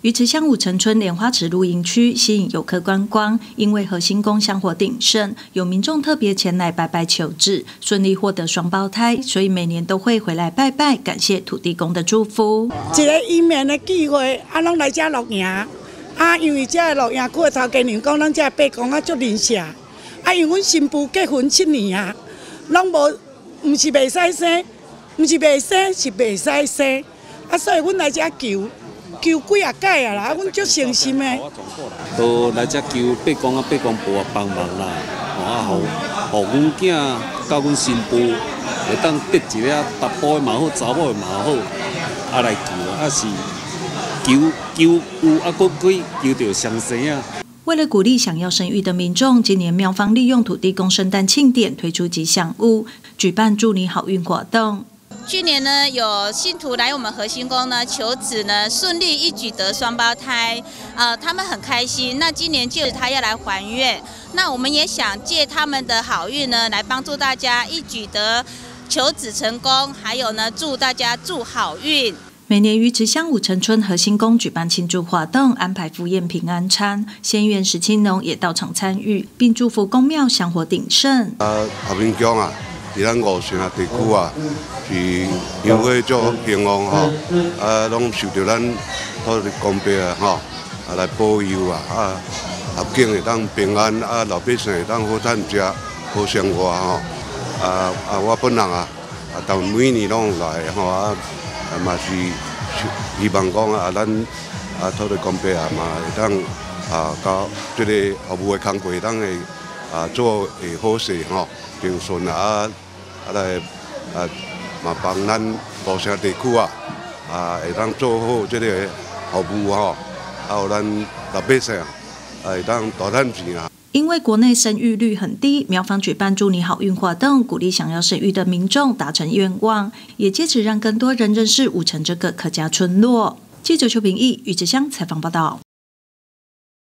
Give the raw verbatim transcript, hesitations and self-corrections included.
鱼池乡五城村莲花池露营区吸引游客观光，因为核心宫香火鼎盛，有民众特别前来拜拜求子，顺利获得双胞胎，所以每年都会回来拜拜，感谢土地公的祝福。 一个姻缘的机会，啊，拢来这露营，啊，因为这露营区的头家人讲，咱这伯公啊足认识，啊，因为阮新妇结婚七年啊，拢无，唔是袂使生，唔是袂生，是袂使生，啊，所以阮来这求。求几啊届啊啦，阮足诚心的。 都来遮求八公啊，八公婆啊帮忙啦，啊，互互阮囝甲阮新妇会当得一个达甫的嘛好，查某的嘛好，啊来求啊是求求有啊，佫可求到双生啊。 为了鼓励想要生育的民众，今年庙方利用土地公圣诞庆典推出吉祥物，举办祝你好运活动。 去年呢，有信徒来我们核心宫呢求子呢，顺利一举得双胞胎，呃，他们很开心。那今年就是他要来还愿，那我们也想借他们的好运呢，来帮助大家一举得求子成功，还有呢，祝大家祝好运。 每年于池乡五城村核心宫举办庆祝活动，安排赴宴平安餐，县议员石青农也到场参与，并祝福宫庙香火鼎盛。 啊，核心宫啊！伫咱五城地区啊，是因为足平安吼，啊，拢受到咱土地公伯啊吼，啊来保佑啊，啊，合境会当平安，啊，老百姓会当好趁食、好生活吼，啊啊，我本人啊，啊，但每年拢来吼，啊，啊嘛是希望讲啊，咱啊土地公伯啊嘛会当啊，甲即个服务的工作会当会啊做会好势吼。平顺啊，啊来啊嘛帮咱五城地区啊，啊会当做好这个服务吼，啊有咱老百姓啊会当大赚钱啊。 因为国内生育率很低，庙方举办祝你好运活动，鼓励想要生育的民众达成愿望，也借此让更多人认识五城这个客家村落。记者邱平义、余志香采访报道。